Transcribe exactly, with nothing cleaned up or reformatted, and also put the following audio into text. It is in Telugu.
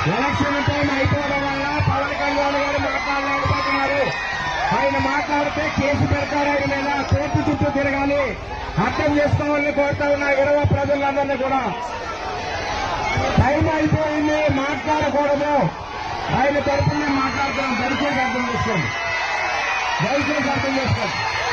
ఎలక్షన్ టైం అయిపోవడం వల్ల పవన్ కళ్యాణ్ గారు మాట్లాడలేకపోతున్నారు. ఆయన మాట్లాడితే కేసు పెడతారు. ఆయన మీద కోర్టు చుట్టూ తిరగాలి. అర్థం చేసుకోవాలని కోరుతా ఉన్న ఇరవై ప్రజలందరినీ కూడా టైం అయిపోయింది, మాట్లాడకూడదు. ఆయన తరఫున మాట్లాడుతున్నాం. దయచేసి అర్థం చేసుకోండి. దయచేసి అర్థం చేసుకోండి.